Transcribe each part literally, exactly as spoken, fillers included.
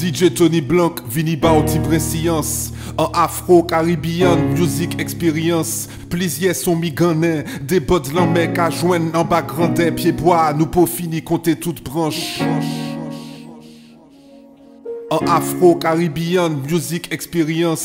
D J Tony Blanc, Vini Baouti Prescience. En Afro-Caribbean, Music Experience. Plaisir son miganin, des bottes l'emmec à joindre en bas grandin, pied bois, nous pour finir compter toutes branches. En Afro-Caribbean, Music Experience.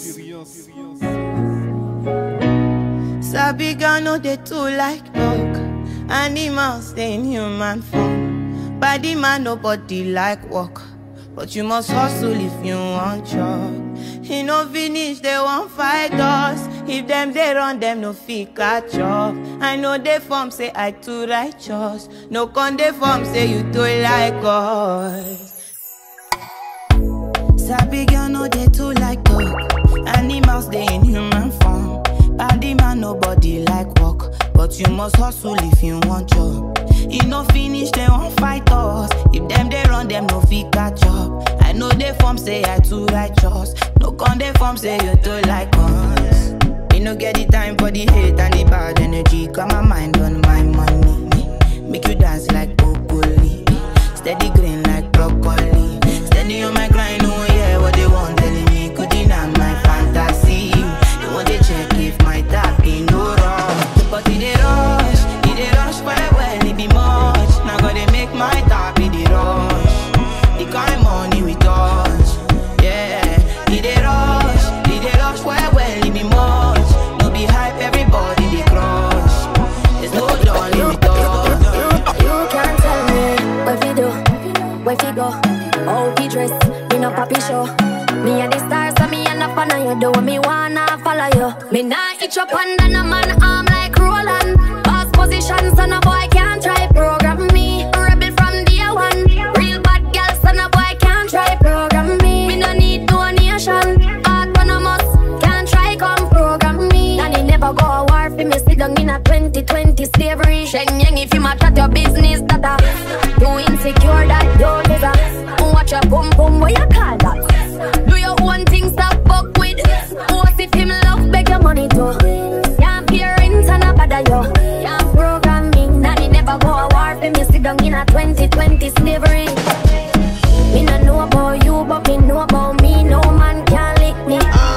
Sabi know they too like dog. Animals stay in human form. Body man nobody like work, but you must hustle if you want job. He no finish, they won't fight us. If them they run, them no fit catch up. I know they form say I too righteous. No con they form say you too like us. Sabi girl know they too like dog. Animals they in human form. Body man nobody like work, but you must hustle if you want job. If no finish, they won't fight us. If them they run, them no fit catch up. I know they form say I too righteous. No con they form say you too like us. Me no get the time for the hate and the bad energy. Got my mind on my money. Make you dance like broccoli. Steady green like broccoli. Steady on my grind, oh yeah, what they want telling me. Could deny my fantasy. They want to check if my tap ain't no wrong. But it they rush, it they rush well, well, it be much. Now gotta make my tap in the rush. The kind money we touch, yeah. It they rush, it they rush well, well, it be much. No be hype, everybody they crush. There's no darling we touch. You can't tell me where we do, where we go, how we dress, we no papi show. Me and the stars, so me and up on you do me wanna follow you. Me nah itch up under no man arm like Roland. Boss position, so no boy can't try program me. Rebel from day one, real bad girl, so no boy can't try program me. Me no need donation, autonomous, can't try come program me. And he never go a war for me, sit down in a twenty twenty slavery. Shenyang if you match at your business, tata. You insecure that don't deserve. Watch your boom boom, what you call that? Do your own things, stop fuck with. What if him love, beg your money too. Can't pay rent and a bother you. Can't programming, nanny never go a war for me, sit down in a twenty twenty slavery. Me no know about you, but me know about me. No man can lick me.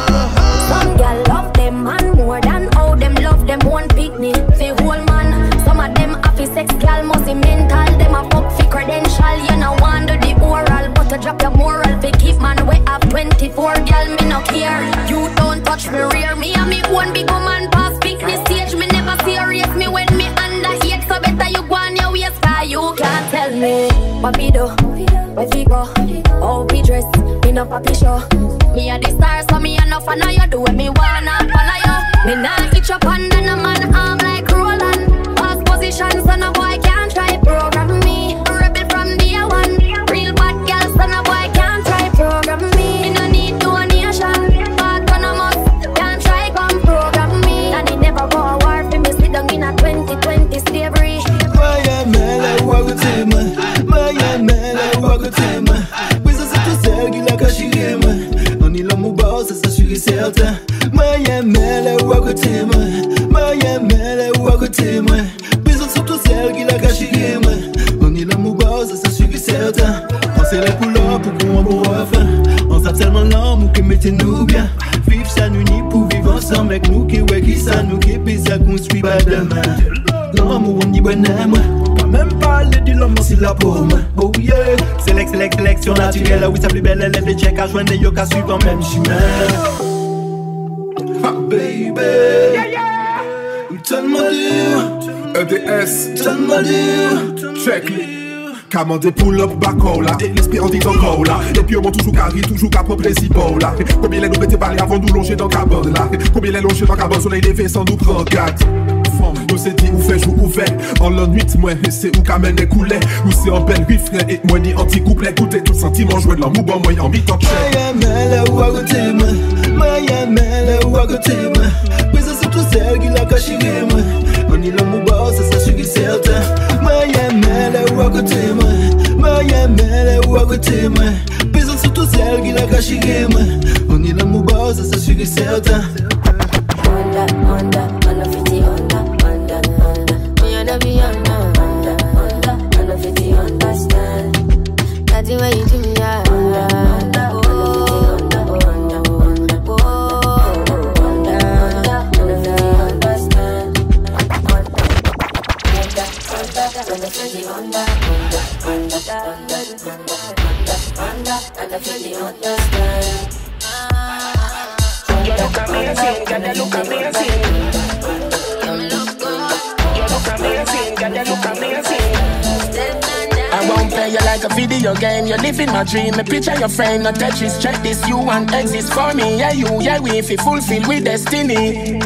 Some girl love them man more than how them love them one picnic. Say whole man, some of them happy sex girl must be mental. Them a fuck fi credential, you know want do the oral, but to drop your moral fi keep man way up twenty-four. Girl me no care, you don't touch me rear. Me and me one big woman pass picnic stage. Me never serious me when me under eight, so better you go on your waist, cause you can't tell me what we do, where we go, how we dress, me no papi show. Me a the stars, so me a no fan of you. Do what me wanna follow you. Me nah itch up under no man arm like Roland. Boss position, so no boy can't try program me. Rebel from day one, real bad girl, so no boy can't try program me. Me no need donation, autonomous, can't try come program me. And he never go a war for me, sit down in a twenty twenty slavery. Maya mele wakutema, Maya mele wakutema. Pesa se tu sergi la kashirema. On ila mubao sa shuri certain. Maya mele wakutema, Maya mele wakutema. Pesa se tu sergi la kashirema. On ila mubao sa shuri certain. On s'est les couleurs pour qu'on en enfin. On s'aime tellement l'homme qui mettez-nous bien. Vivre ça nous ni pour vivre ensemble avec nous qui ouais qui ça nous qui pisse à construire pas demain. L'amour on y bonhomme. Pas même parler de l'homme c'est la paume. Oh yeah. Select, select, sélection naturelle. Oui, ça plus belle, elle est des checks à joindre des yoga suivant même chemin. Ah baby, yeah, yeah. Donne-moi dur. E D S, Donne-moi dur. check it. Commandé pull up backo là, l'esprit en dit encore là. Et puis on monte toujours carré, toujours qu'à propre les épaules là. Combien les nous mettez parler avant de nous longer dans cabane là. Combien les longer dans cabane, soleil levé sans nous prendre quatre. Nous c'est dit ou fait jour ouvert. En l'an nuit moi c'est où qu'amène les coulets. Ou c'est en belle refrain et moi ni anti-couplet. Écoutez tout sentiment jouer de l'amour bon moi en mi-temps check. Maya mele wakutema, Maya mele wakutema. Pesa c'est tout celle qui l'a caché moi. On y l'a mouba, ça ça suis certain. Maya mele wakutema, Maya mele wakutema. Pesa c'est tout celle qui l'a caché moi. On y l'a mouba, ça ça suis certain. Honda, Honda, Honda fifty Honda, Honda, Honda. Me and be Honda, Honda, Honda, Honda fifty understand. That's the way you do me, yeah. Honda. and I feel the understand. You look amazing, girl, you look amazing. You look amazing, girl, you look amazing. I won't play you like a video game. You're living my dream. A picture your frame, not Tetris. Check this, you want exist for me. Yeah, you, yeah, we if you fulfill with destiny.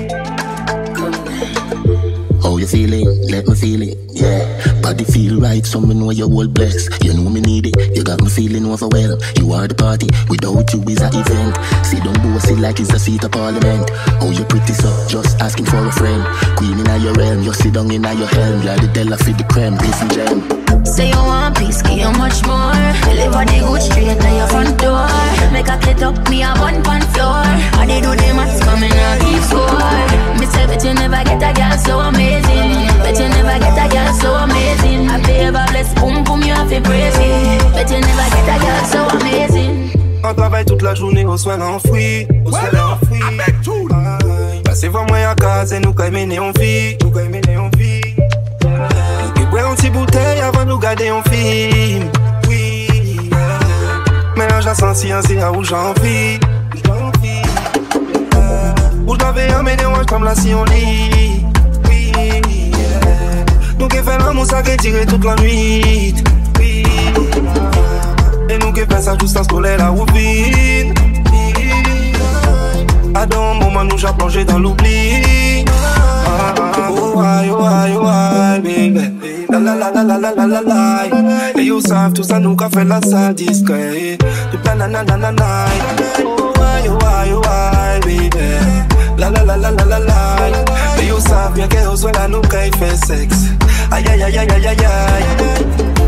How you feeling? Let me feel it, yeah. Body feel right, so me know you're all blessed. You know me need it, you got me feeling overwhelmed. You are the party, without you is an event. See don't boast it like it's a seat of parliament. Oh you pretty so, just asking for a friend. Queen in your realm, you sit down in your helm. You're the Della for the creme, this and gem. Say you want peace, give you much more. Deliver the good straight to your front door. Make a kit up, me a one pan floor. How they do the maths coming out keep score. Me say bet you never get a girl so amazing. Bet you never get a girl so amazing. I pay ever bless, boom boom you have to praise it. Bet you never get a girl so amazing. On travaille toute la journée, on soit l'enfoui. On soit l'enfoui. Passez voir moi à casa et nous quand même on vit. Nous quand même on vit. Ouais, un petit bouteille avant de nous garder en film. Oui, yeah. Mélange la sensation, c'est là où j'en vis. Où je l'avais amené, moi je comme là si on lit. Oui, yeah. Nous qui fait l'amour, ça qui tiré toute la nuit. Oui, et nous qui fait ça juste en scolaire là où vide. À d'un moment, nous j'ai plongé dans l'oubli. Oh, why, oh, why, oh, why, baby. La la la la la la la la la. Et you savent tout ça nous qu'a fait la salle discret. Tout la na na na na na. Oh why oh why oh why baby. La la la la la la la. Et you savent bien que soit là nous qu'a fait sexe. Aïe aïe aïe aïe aïe aïe aïe.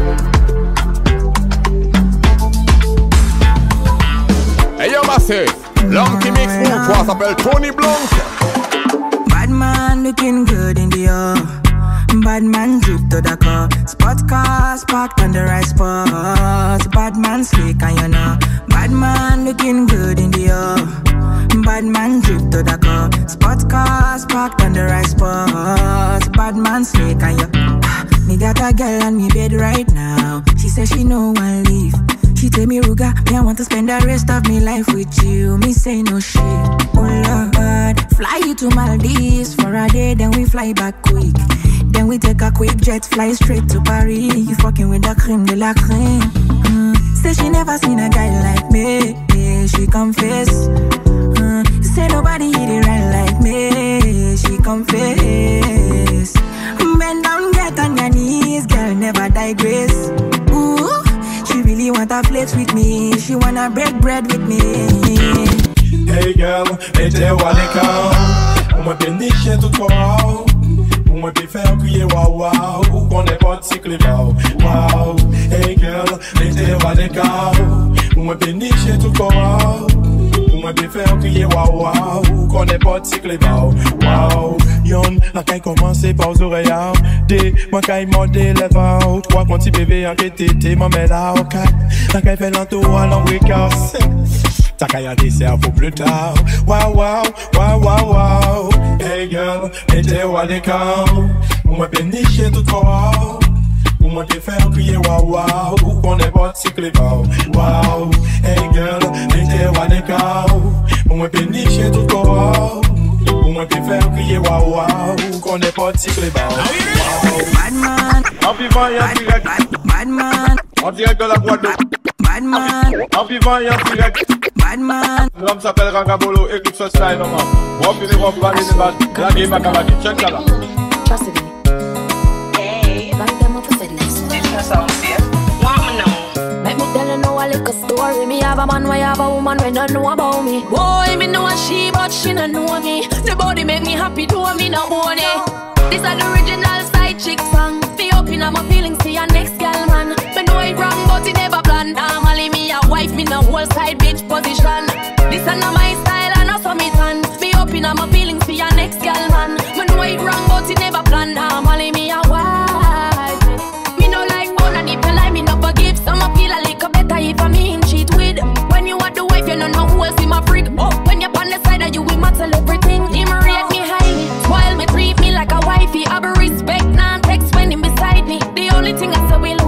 Hey yo massive, Lonky Mix Move, quoi s'appelle Tony Blanc. Bad man looking good in the air. Bad man drip to the car. Spot cars parked on the right spot. Bad man slick and you know. Bad man looking good in the air. Bad man drip to the car. Spot cars parked on the right spot. Bad man slick and you. Me got a girl on me bed right now. She says she no one leave. She tell me Ruga, me I want to spend the rest of me life with you. Me say no shit. Oh Lord, fly you to Maldives for a day, then we fly back quick. Then we take a quick jet, fly straight to Paris. You fucking with the creme de la creme. Mm. Say she never seen a guy like me. Yeah, she confess. Mm. Say nobody hit it right like me. She confess. Bend down, get on your knees, girl, never digress. Ooh. She really wanna flex with me. She wanna break bread with me. Hey girl, était waleka. On m'a péniché tout corps. On m'a fait faire crier waouh waouh. Ou qu'on est pas de cycle waouh waouh. Hey girl, était waleka. On m'a péniché tout corps. On m'a fait faire crier waouh waouh. Ou qu'on est pas de cycle waouh waouh. Yon, la caille commence par aux oreilles. Dé, ma caille modé les vaut. Trois mon petit bébé en quête, ma mère là au cat. La caille fait l'entour à l'envoycasse. Ta caille a des cerveaux plus tard. Wow, wow, wow, wow, wow. Hey girl, était où à l'écart? On m'a péniché tout corps. On m'a fait crier wow, wow. Ou qu'on est pas de cycle wow, wow. Hey girl, était où à l'écart? On m'a péniché tout corps. On m'a fait crier waouh waouh. Qu'on n'est pas de cycle wow. Bad man. En vivant et en direct. Bad man. En direct de la Guadeloupe. Bad man. En vivant et en direct. Bad man. L'homme s'appelle Rangabolo. Écoute ce style maman. On finit on va aller les la game à Kabaki. Check ça là. Trust me. Hey. Back them up for fitness. This sounds safe. Want me know? Make me tell you know a little story. Me have a man, why have a woman when don't know about me. Boy, me know a she, but she don't know me. The body make me happy, do me no own it. This is the original side chick song. Be open up my feelings for your next girl, man. Me know it wrong, but it never planned. Normally me a wife, me no whole side bitch position. This is not my style, and not so me tan. Be open up my feelings for your next girl, man. Me know it wrong, but it never planned. Normally me a wife. Me no like bone and if you like me no forgive. Some a feel a little better if I mean cheat with. When you are the wife, you don't know who else in my freak. Oh, when you're on the side of you, we matter everything. Him rate me highly, while me treat me like a wifey. I be respect, non text when him beside me. The only thing I say we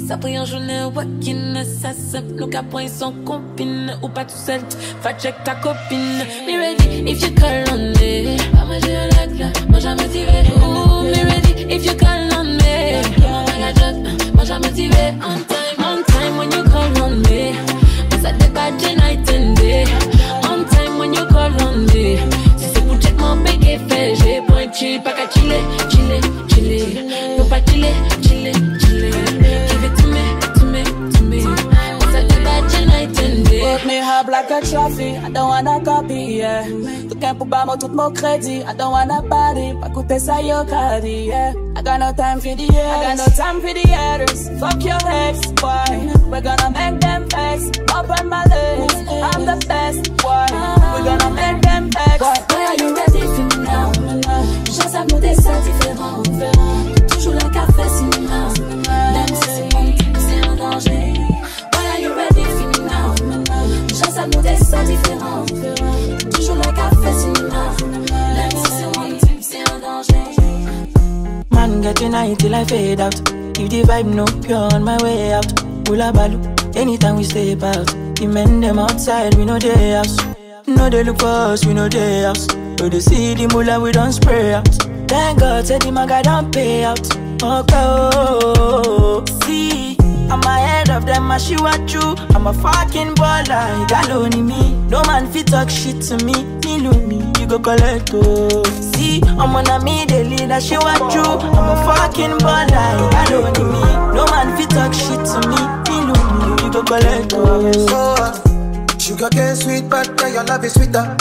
Ça pris en journée, walking, ça simple. Nous capons sont copines ou pas tout seul. Fa check ta copine. Me ready if you call on me. Pas manger un lac là, moi jamais tiré. Ooh, me ready if you call on me. Moi jamais moi jamais tiré. On time, on time when you call on me. Mais ça débat day night and day. On time when you call on me. Si c'est pour check mon bégué fait, j'ai point chill, pas qu'à chiller, chiller, chiller. Faut pas chiller, chiller, chiller. Give it to me, to me, to me. It's a bad night and day. Put me up like a trophy, I don't wanna copy, yeah. Tu can't put by tout mon crédit, I don't wanna party. Pas coûter ça yo cardi, yeah. I got no time for the haters, I got no time for the haters. Fuck your ex, boy. We're gonna make them vex. Open my legs, I'm the best, boy. We're gonna make them vex. Boy, are you ready for me now? Juste à nous des ça différents. Toujours le café cinéma. Même si c'est bon, c'est un danger. Boy, are you ready for me now? Juste à nous des ça différents. Toujours le café cinéma. Même si c'est bon, c'est un danger. Man getting high till I fade out. If the vibe no pure on my way out. Hula balu, anytime we step out. The men them outside, we know their house. No they look for us, we know their house. So they see the mullah, we don't spray out. Thank God, said the maga don't pay out. Okay, oh, see, I'm ahead of them, I see what you. I'm a fucking baller, you got only me. No man fit talk shit to me. Me look me, you go collect, oh. See, I'm on a me, they lead, I see what you. I'm a fucking baller, you got only me. No man fit talk shit to me. Me look me, you go collect, oh. So, uh, sugar cane sweet, but yeah, your love is sweeter.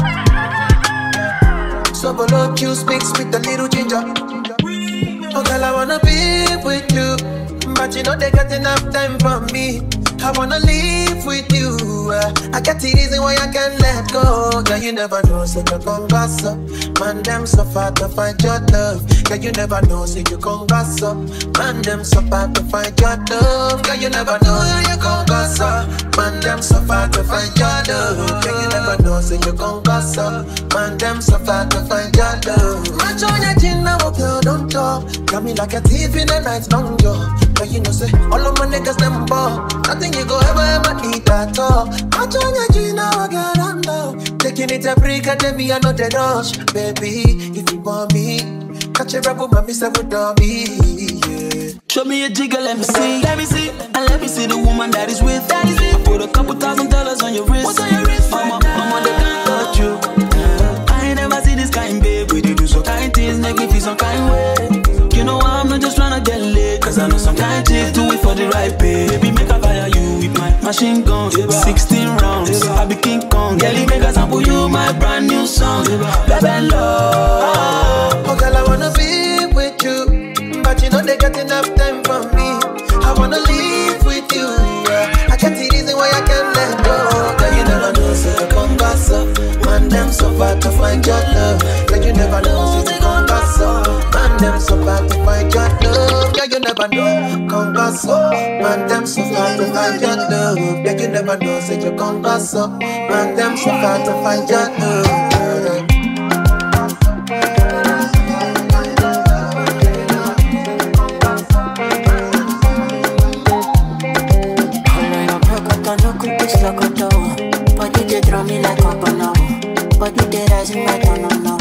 So below juice mixed with a little ginger. Oh girl, I wanna be with you, but you know they got enough time for me. I wanna live with you. uh, I got the reason why I can't let go. Girl, you never know, so you come back up. Man, them so far to find your love. Girl, you never know, so you come back up. Man, them so far to find your love. Girl, you never know, so you come back up. Man, them so far to find your love. Girl, you never know, so you come back up. Man, them so far to find your love. Match on your chin now, girl, don't talk. Got me like a thief in the night, long yo. But you know, say, all of my niggas, them ball. Nothing you go ever, ever need at all. Match on your chin now, girl, I'm down. Taking it a break and then me, I know the rush. Baby, if you want me, catch a rebel, mommy, say, with me, yeah. Show me a jigger, let me see, let me see, and let me see the woman that is with. That is it. I put a couple thousand dollars on your wrist. What's on your wrist? Mama, right mama, they can't touch you. Yeah. I ain't never see this kind, babe. We do some kind things, make me feel some kind way. You know I'm not just tryna get laid, cause I know some kind chicks do it for the right pay. Baby, make I fire you with my machine guns. Sixteen rounds, I be King Kong. Girlie, make I sample you my brand new song. Baby, love. Oh girl, I wanna be with you, but you know they got enough time for me. I wanna live with you, yeah. I can't see reason why I can't let go. Girl, you never know, so you come back up. Man, them so far to find your love. Girl, you never know, so you come back up. Man, them so far to find your love. Girl, you never know, come back up. Man, them so far to find your love. Girl, you never know, so you come back up. Man, them so far to find your love. Body they draw me like a banana. Body they rising like a no.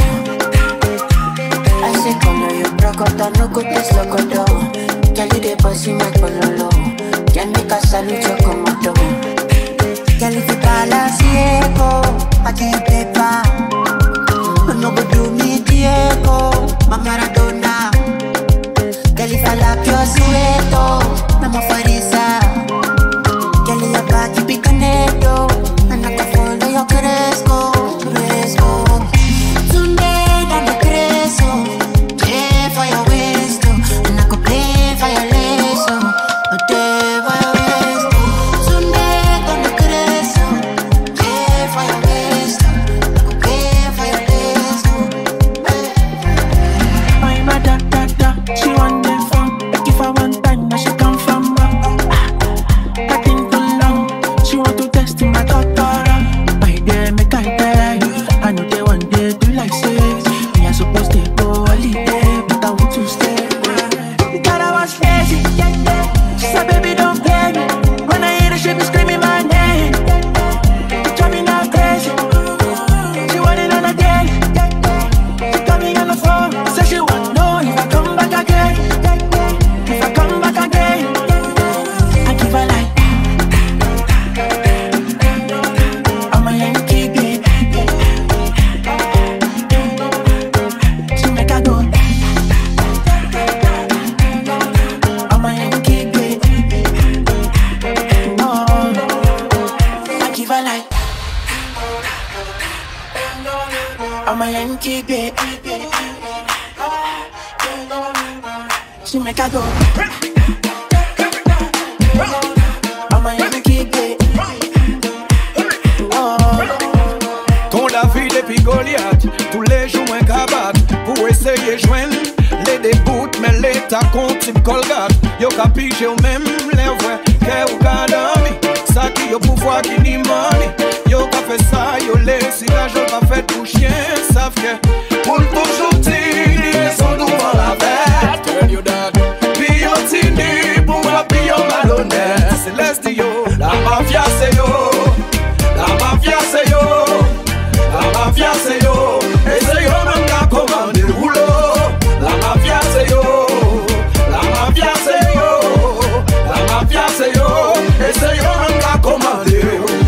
I say color you broke out, no good this look at all. Girl you they bossy like pololo. Can make a salute you come out of me. Girl if you call a ciego, I can't paper. No go do me Diego, my Maradona. Girl if I like your sueto, I'm a farisa. Girl your body be canedo. And I can follow your cresco, cresco. Tonight I'm a cresco. Play for your waist, and I could play for your lace, but play for your waist. Tonight I'm a cresco. Play for your waist, I'm a Yankee, baby. She make I go. I'm a Yankee, baby. Ton David et puis Goliath, tous les jours moins cabat pour essayer de joindre les déboutes, mais l'état compte une colgate. Yo capige au même les vrais, qu'est ou gadami. Ça qui yo pouvoir qui ni money. Yo ka fait ça, yo laisse la joie pas fait pour chien, savent que pour toujours tirer son devant la bête. Tell you that. Puis yo tini pour moi, puis yo malhonnête. C'est l'est yo, la mafia c'est yo, la mafia c'est yo. La mafia c'est yo, et c'est yo même qui a commandé le rouleau. La mafia c'est yo, la mafia c'est yo, la mafia c'est yo, et c'est yo même qui a commandé.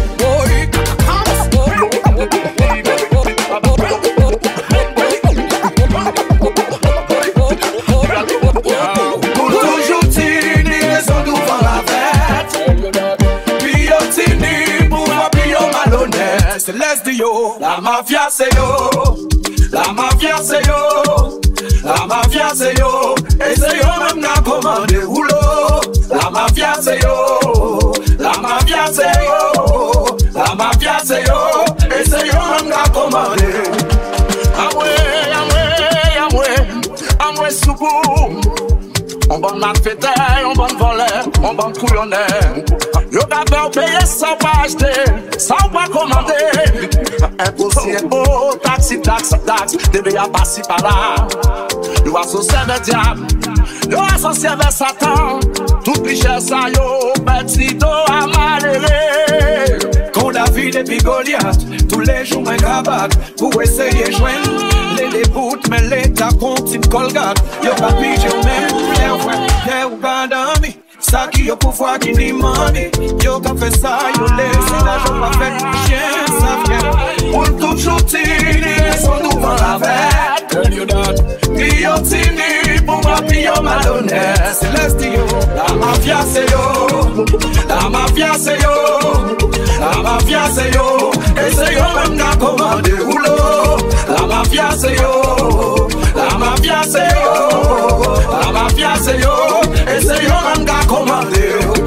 Pour toujours tirer son devant la fête. Puis yo tini pour moi, puis yo malhonnête. C'est l'est de yo, la mafia c'est yo, la mafia c'est yo, la mafia c'est yo, et c'est yo même qui a commandé le rouleau. La mafia c'est yo, la mafia c'est yo, la mafia c'est yo, et c'est yo même qui a commandé. Amwe, amwe, amwe, amwe soubou. On bon malfaiteur, on bon voleur, on bon couillonneur. Yo d'abord payer sans pas acheter, sans pas commander. Impossible, oh, taxi, taxi, taxi, devait y passer par là. Yo associé avec diable, yo associé avec Satan. Tout cliché ça yo, petit dos à malheureux. Quand David et puis Goliath, tous les jours un cabat pour essayer de joindre les déboutes, mais l'état compte une colgate. Yo pas pige au même, yeah, ou gadami. Ça qui yo pouvoir qui ni money. Yo ka fait ça, yo laisse la joie pas fait chien, ça vient. Pour toujours tirer son devant la fête. Tell you that. Puis yo tini pour moi, puis yo malhonnête. C'est l'est yo, la mafia c'est yo, la mafia c'est yo, la mafia c'est yo, et c'est yo même qui a commandé le rouleau. La mafia c'est yo, la mafia c'est yo, la mafia c'est yo, et c'est yo même qui a commandé.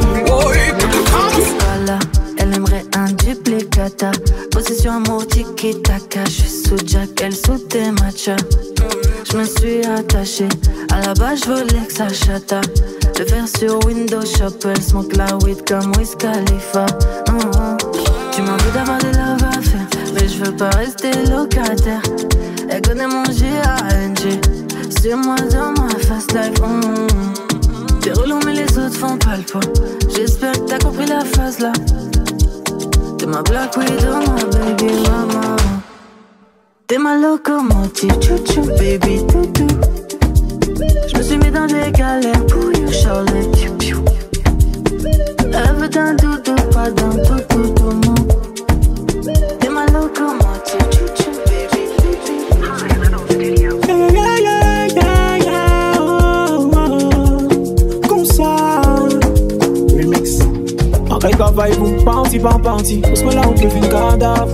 Voilà, elle aimerait un duplicata. Possession amour tiki-taka. Je suis sous Jack, elle sous tes matchas. Je me suis attachée, à la base je voulais que ça chata. Le faire sur Windows Shop, elle smoke la weed comme Wiz Khalifa. mm-hmm. Tu m'as envie d'avoir des love à faire, mais je veux pas rester locataire. Elle connaît mon G A N G, c'est moi dans ma fast life. mm-hmm. T'es relou mais les autres font pas le poids. J'espère que t'as compris la phase là. T'es ma Black Widow, ma baby mama. T'es ma locomotive, chou-chou, baby, toutou. Je me suis mis dans des galères pour you, Charlotte, piou-piou. Elle veut d'un doudou, pas d'un toutou, tout le monde. T'es ma locomotive, chou-chou, baby, toutou. Yeah, yeah, yeah, yeah, oh, oh. Comme ça. Remix. En quelque vibe, party par party. Parce que là, on peut faire un cadavre.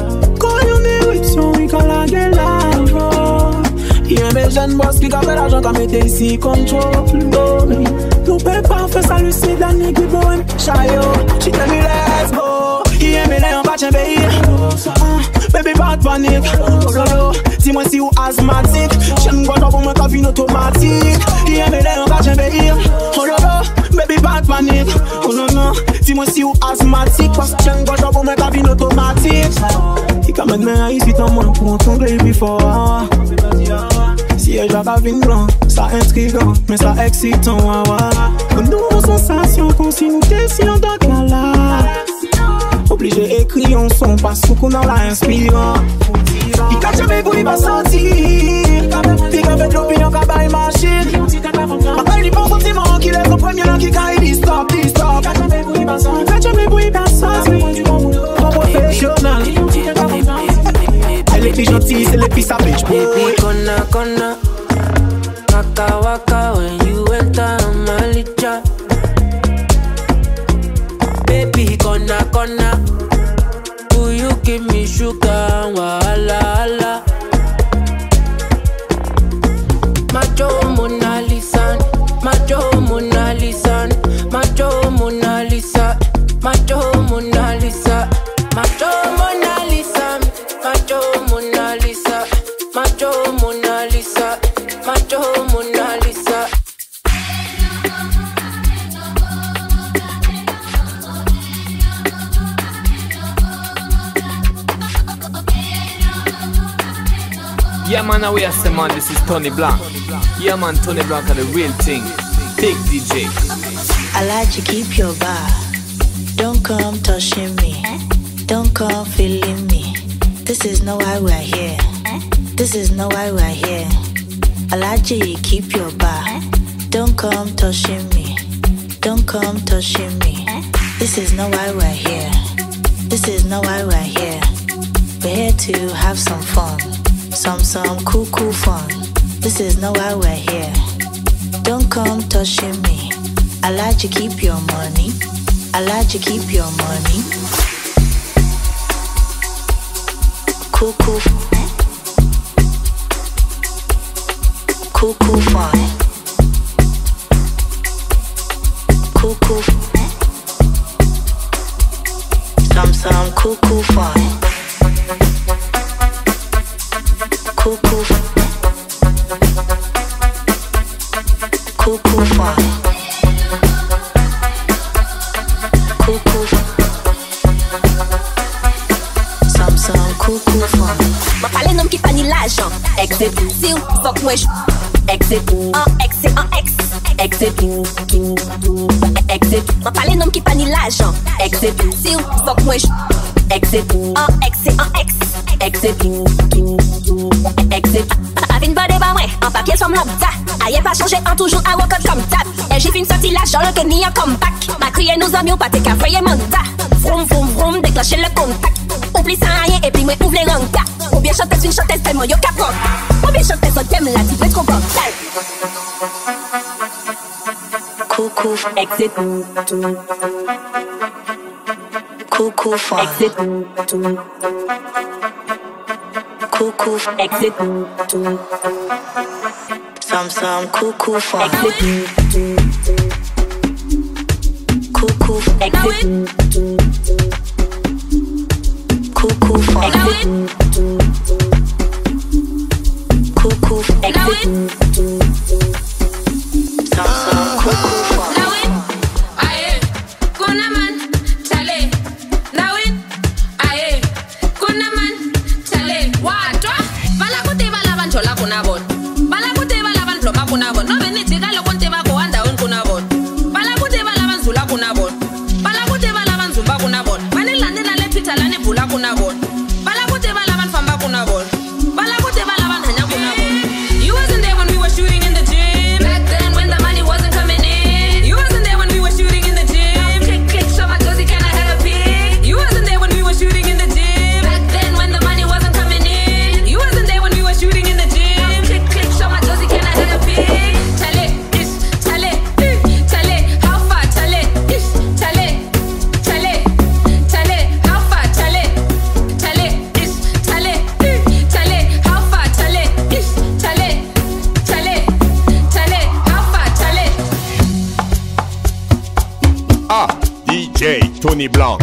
Oui, quand la gueule l'argent. Il y a mes jeunes boss qui gardent l'argent quand mettez ici contrôle. Nous peut pas faire ça, lucide, la nigga boy. Chayo, she tell me let's go. Il y a mes lèvres en bas de pays. Baby, pas de panique. Dis-moi si ou asthmatique. J'aime quoi pour moi, cabine automatique. Il y a mes lèvres en bas de pays. Oh là baby, pas de panique. Oh non, non. Dis-moi si ou asthmatique. Parce que j'aime quoi pour moi, cabine automatique. Il quand même un ici en moins pour entendre plus fort. Si elle a pas vin blanc, ça intriguant, mais ça excitant. Une nouvelle sensation, qu'on s'y nous décision donc là là. Obligé écrire un son, pas sous qu'on en l'a inspirant. Il t'a jamais voulu pas sortir. Il a fait l'opinion qu'a baille machine. Après il pense sentiment qu'il est le premier là qui caille, il dit stop, il stop. Il t'a jamais voulu pas sortir. Il t'a jamais voulu pas sortir. Professionnel. Elle est plus gentille, c'est les plus savage. Baby, gonna, gonna. Waka, waka, when you enter my licha. Baby, gonna, gonna. Who you give me sugar, wala wala. Macho Mona Lisa, Macho Mona Lisa, Macho Mona Lisa, Macho Mona Lisa, Macho Mona Lisa, Macho Mona Lisa, Macho Mona Lisa, Macho Mona Lisa. Yeah man, now we are saying man, this is Tony Blanc. Yeah man, Tony Blanc are the real thing. Big D J. I like you keep your bar. Don't come touching me. Don't come feeling me. This is not why we're here. This is not why we're here. I like you keep your bar. Don't come touching me. Don't come touching me. This is not why we're here. This is not why we're here. We're here to have some fun. Some, some cool, cool fun. This is not why we're here. Don't come touching me. I like you keep your money. I like you keep your money. Cool, cool. Cool, cool fun. Cool, cool. Some, some cool, cool fun. Cool, cool, cool, cool fun. Cool, cool, some, some cool, cool fun. Ma pale nom ki pa ni l'argent. Exit, si ou fok mwen j. Exit, en ex, c'est en ex. Exit, exit. Ma pale nom ki pa ni l'argent. Exit, si ou fok mwen j. Exit, en ex, c'est en ex. Exit, exit. Avin bode ba mwen, en papier som lambda. Aye pa chanje, en toujours a wakot comme tap. Et j'ai fin sorti l'argent, le que ni un comeback. Ma crié nos amis ou pas te ka voye mandat. Vroom, vroom, vroom, déclencher le contact. Oublie ça rien et puis moi ouvre les rangs. Ou bien chanter une chanteuse tellement yo capot. Ou bien chanter son thème là, tu peux être confortable. Cool, cool, exit. Cool, cool fun. Exit. Cool, cool, exit. Some, some cool, cool fun. Exit. Cool, cool, exit. Cool, cool fun. Exit. Cool, cool, exit. Some, some cool, cool fun. No veni chica lo conte va ko anda on kuna bon. Bala kute bala banzula kuna bon. Bala kute bala banzumba kuna bon. Mani lande na le pita lane bula kuna bon. Bala kute bala ban famba kuna bon. Bala kute bala ban hanya kuna bon. You wasn't there when we were shooting in the gym. Back then when the money wasn't coming in. You wasn't there when we were shooting in the gym. Click click show my josie can I have a pic. You wasn't there when we were shooting in the gym. Back then when the money wasn't coming in. You wasn't there when we were shooting in the gym. Click click show my josie can I have a pic. D J Tony Blanc.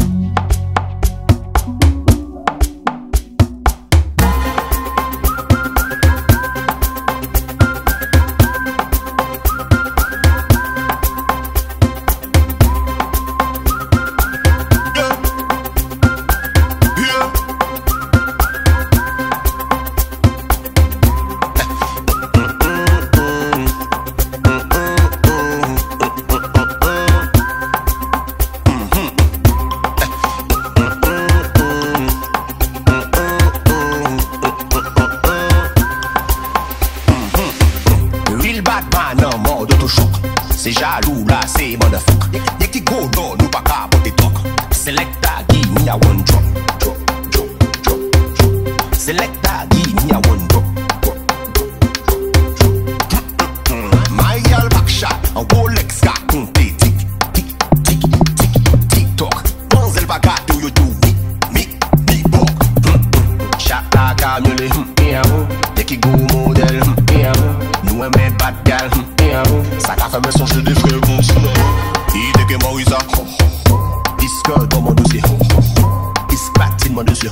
C'est jaloux là, c'est motherfucker. Y'a qui go non, nous pas qu'à porter talk. Selecta, give me a one drop. Drop, drop, drop, drop. Selecta, give me a one drop. My girl back shot, un Rolex got compté. Tic, tic, tic, tic, tic toc. Pense elle va gâter, you do me, me, me, boc. la camionne, miaou. Dès qu'il go modèle, miaou. Nous aimons bad gal, miaou. Ça qu'a fait me songer des frères bons. Il dès que Maurice a disque dans mon dossier. Disque platine mon dossier.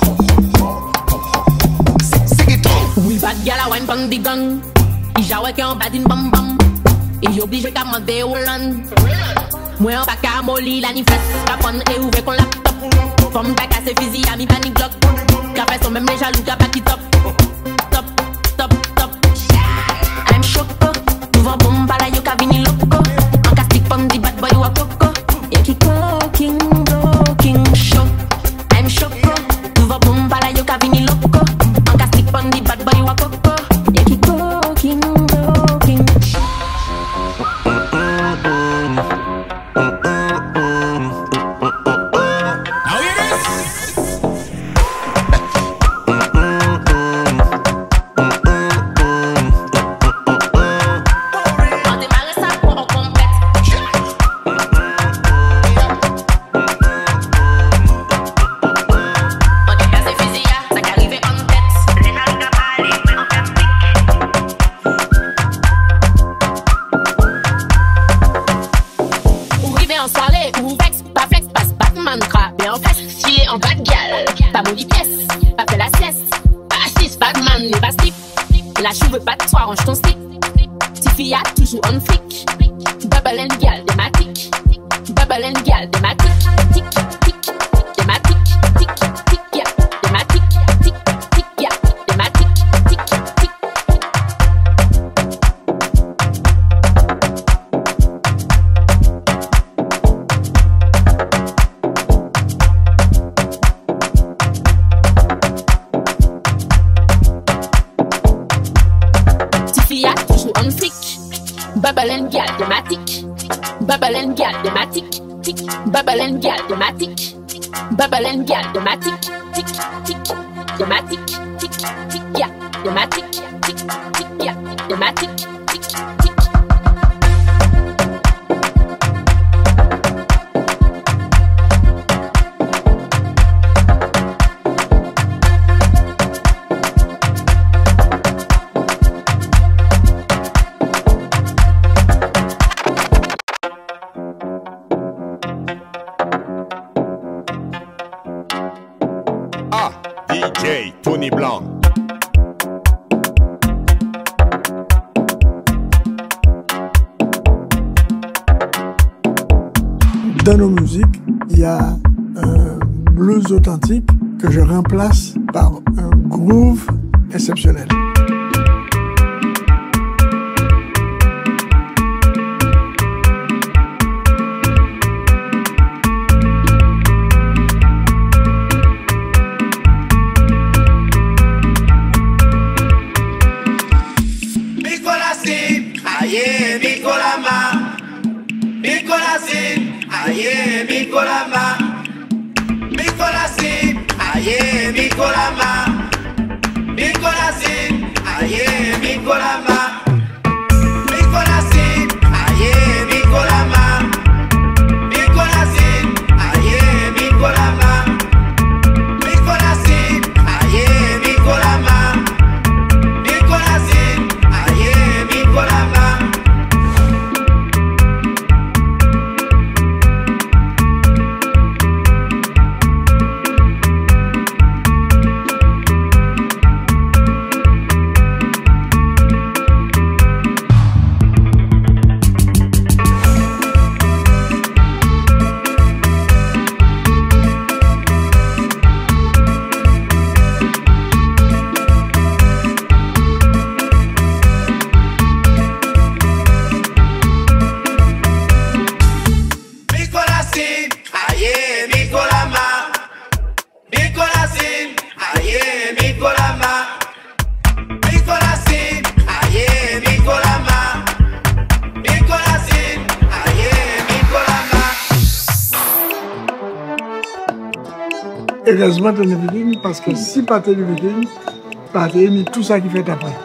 C'est qui toi? Oui, bad gal a wine pon the gun. Il jawe que en bad in bam bam. Et j'oblige qu'à monter Hollande. Moi en bac à molly la ni fesse. Qu'à prendre et ouvrir qu'on laptop. Femme bac à ses fusils à mi panic block. Qu'à fait son même les jaloux qu'à back it up. Top, top, top. I'm choco. Nouveau bombe à la yo vini loco. En castique pon the bad boy ou a coco. Et qui cooking, cooking show. I'm choco. Nouveau bombe à la yo vini loco. En castique pon the bad boy ou a coco. Et qui cooking, cooking. La cheveux pas de toi, range ton stick. Tiffy a toujours on flic. Bubble and gal, thématique. Bubble and gal, thématique. Tic, tic, thématique. Tic, tic, ya, thématique. Tic, tic, ya, thématique. Tic, tic. On flic, bubble and gal thématique, bubble and gal thématique, tic, bubble and gal thématique, bubble and gal thématique, tic, tic, thématique, tic, tic, ya, thématique, tic, tic, ya, thématique, tic, tic. D J Tony Blanc. Dans nos musiques, il y a un blues authentique que je remplace par un groove exceptionnel. Aye, mi colama, mi colasi, aye, mi colama, mi colasi, aye, mi colama, mi colasi, aye, mi colama, mi colasi, aye, mi colama, mi colasi, aye, mi colama, mi colasi, aye, mi colama. Heureusement, tu es venu parce que si pas tu es venu, tu as mis tout ça qui fait après.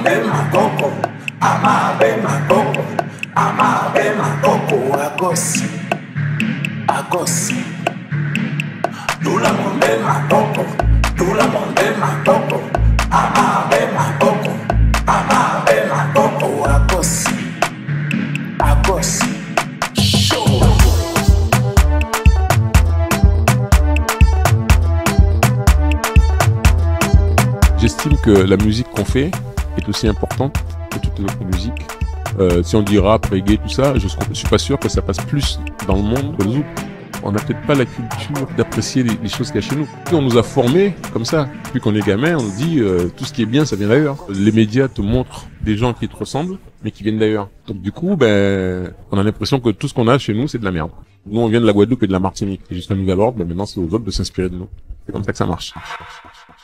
bema coco, ama bema coco, ama bema coco, agos, agos. Tout le monde bema coco, tout le monde bema coco, ama bema coco, ama bema coco, agos, agos. J'estime que la musique qu'on fait est aussi importante que toute autre musique. Euh, si on dit rap, reggae, tout ça, je suis pas sûr que ça passe plus dans le monde que le zouk. On n'a peut-être pas la culture d'apprécier les, les choses qu'il y a chez nous. On nous a formés comme ça. Depuis qu'on est gamin, on nous dit euh, tout ce qui est bien, ça vient d'ailleurs. Les médias te montrent des gens qui te ressemblent, mais qui viennent d'ailleurs. Donc du coup, ben, on a l'impression que tout ce qu'on a chez nous, c'est de la merde. Nous, on vient de la Guadeloupe et de la Martinique. Et jusqu'à nouvel ordre, ben, maintenant, c'est aux autres de s'inspirer de nous. C'est comme ça que ça marche.